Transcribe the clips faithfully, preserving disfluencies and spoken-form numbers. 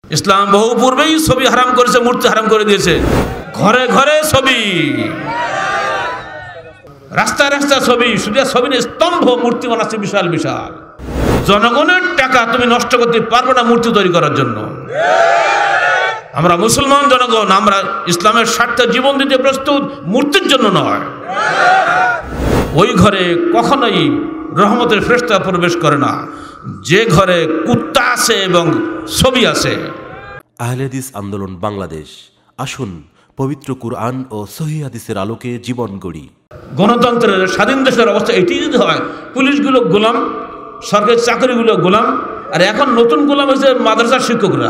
ইসলাম বহু পূর্বেই ছবি হারাম করেছে, মূর্তি হারাম করে দিয়েছে। ঘরে ঘরে ছবি, রাস্তায় রাস্তায় ছবি, শুধু ছবি নিয়ে স্তম্ভ মূর্তি বানাচ্ছে বিশাল বিশাল। জনগণের টাকা তুমি নষ্ট করতে পারবে না মূর্তি তৈরি করার জন্য। আমরা মুসলমান জনগণ, আমরা ইসলামের স্বার্থে জীবন দিতে প্রস্তুত, মূর্তির জন্য নয়। ওই ঘরে কখনোই রহমতের ফেরেশতা প্রবেশ করে না যে ঘরে কুত্তা আছে এবং ছবি আছে। আহলে হাদিস আন্দোলন বাংলাদেশ, আসুন পবিত্র কুরআন ও সহিহ হাদিসের আলোকে জীবন গড়ি। গণতন্ত্রের স্বাধীন দেশের অবস্থা এটি যদি হয়, পুলিশগুলো গোলাম, সরকারি চাকরিগুলো গোলাম, আর এখন নতুন গোলাম হয়েছে মাদ্রাসার শিক্ষকরা।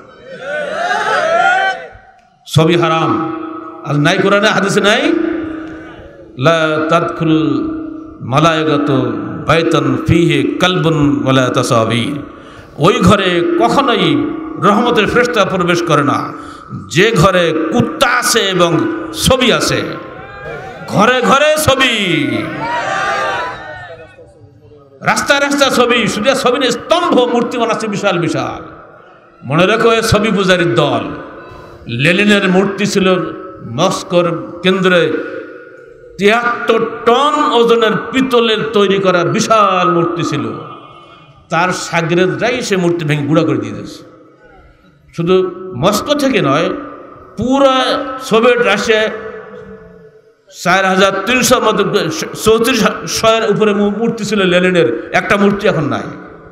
ছবি হারাম, আর নাই কোরআনে হাদিসে নাই লা তাদখুল মালায়েকাতু বাইতান ফীহি কালবুন ওয়ালা তাসাবির। ওই ঘরে কখনোই রহমতের ফেরেশতা প্রবেশ করে না যে ঘরে কুত্তা আছে এবং ছবি আছে। ঘরে ঘরে ছবি, রাস্তায় রাস্তায় ছবি, শুধু ছবি নিয়ে স্তম্ভ মূর্তি বানাচ্ছে বিশাল বিশাল। মনে রেখো, এ ছবি পূজারীর দল। লেনিনের মূর্তি ছিল মস্কোর কেন্দ্রে তিয়াত্তর টন ওজনের পিতলের তৈরি করা বিশাল মূর্তি ছিল। তার শাগরেদরাই সে মূর্তি ভেঙে গুঁড়া করে দিয়ে দিয়েছে। শুধু মস্কো থেকে নয়, পুরো সোভিয়েত রাশিয়ায় চার হাজার তিনশোর মতো চৌত্রিশ শয়ের উপরে মূর্তি ছিল লেনিনের। একটা মূর্তি এখন নাই।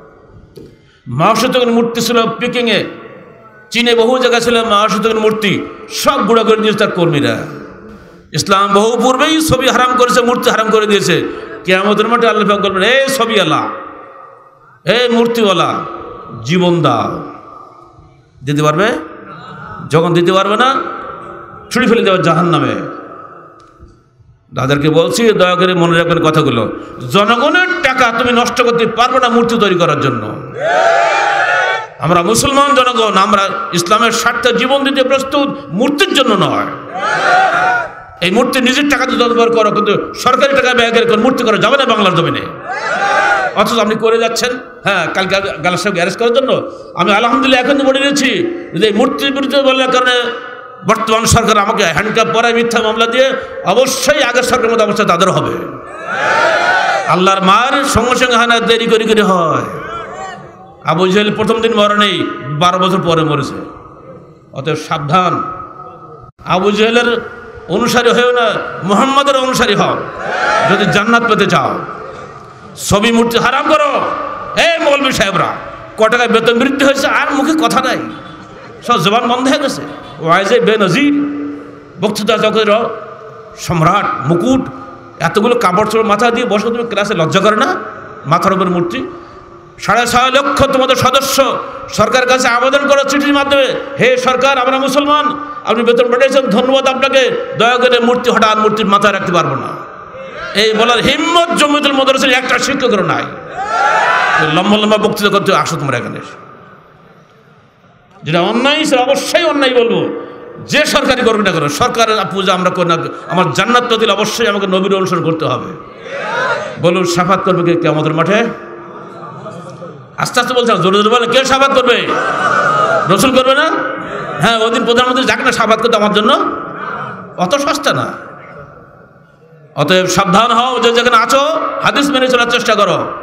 মাও সেতুংয়ের মূর্তি ছিল পিকিংয়ে, চীনে বহু জায়গায় ছিল মাও সেতুংয়ের মূর্তি, সব গুঁড়া করে দিয়েছে তার কর্মীরা। ইসলাম বহু পূর্বেই ছবি হারাম করেছে, মূর্তি হারাম করে দিয়েছে। কিয়ামতের মাঠে আল্লাহ পাক বলবেন, এই ছবিওয়ালা, এই মূর্তিওয়ালা, জীবন দাও। দিতে পারবে? যখন দিতে পারবে না, ছুড়ে ফেলে দেওয়া জাহান্নামে। তাদেরকে বলছি, দয়া করে মনে রাখবেন কথাগুলো। জনগণের টাকা তুমি নষ্ট করতে পারবে না মূর্তি তৈরি করার জন্য। আমরা মুসলমান জনগণ, আমরা ইসলামের স্বার্থে জীবন দিতে প্রস্তুত, মূর্তির জন্য নয়। এই মূর্তি নিজের টাকা দিয়ে ব্যবহার করো, কিন্তু সরকারি টাকা ব্যয় করে মূর্তি করা যাবে না বাংলার জমিনে। অথচ আপনি করে যাচ্ছেন। হ্যাঁ, কালকে গালা সাহেব অ্যারেস্ট করার জন্য আমি আলহামদুলিল্লাহ এখন বলে দিয়েছি যে এই মূর্তির বিরুদ্ধে বলার কারণে বর্তমান সরকার আমাকে হ্যান্ডকাপ পরায় মিথ্যা মামলা দিয়ে অবশ্যই আগের সরকারের মতো অবস্থা তাদের হবে। আল্লাহর মার সঙ্গে সঙ্গে হানা দেরি করে করে হয়। আবু জেহেল প্রথম দিন মরে নেই, বারো বছর পরে মরেছে। অতএব সাবধান, আবু জেহেলের অনুসারী হয়েও না, মুহাম্মাদের অনুসারী হও যদি জান্নাত পেতে চাও। ছবি মূর্তি হারাম করো। এই মৌলবী সাহেবরা, ক টাকায় বেতন বৃদ্ধি হয়েছে আর মুখে কথা নাই, সব জবান বন্ধ হয়ে গেছে। ওয়াইজে বেনজির বক্তৃতা জগতের সম্রাট, মুকুট, এতগুলো কাপড় চোপড় মাথা দিয়ে বসে, তুমি ক্লাসে লজ্জা করে না? মাথার উপর মূর্তি। সাড়ে ছয় লক্ষ তোমাদের সদস্য সরকারের কাছে আবেদন করো চিঠির মাধ্যমে, হে সরকার, আমরা মুসলমান, আপনি বেতন পাঠিয়েছেন, ধন্যবাদ আপনাকে, দয়া করে মূর্তি হঠাৎ মূর্তির মাথায় রাখতে পারবো না। এই বলার হিম্মত জমিয়তুল মাদ্রাসার একটা শিক্ষকের নাই। লম্বা লম্বা বক্তৃতা করতে আসো তোমরা এখানে। যেটা অন্যায় সেটা অবশ্যই অন্যায় বলবো, যে সরকারি করবে না করো। সরকারের পূজা আমরা করি না, আমার জান্নাত তো দিলে অবশ্যই আমাকে নবীর অনুসরণ করতে হবে। বলুন, সাফাত করবে কে কিয়ামতের মাঠে? আস্তে আস্তে বলছে, জোরে জোরে বলে, কে সাফাত করবে? রসুল করবে না? হ্যাঁ, ওদিন প্রধানমন্ত্রী যাকে না সাফাত করতে আমার জন্য, অত সস্তা না। অতএব সাবধান হও, যে যেখানে আছো হাদিস মেনে চলার চেষ্টা করো।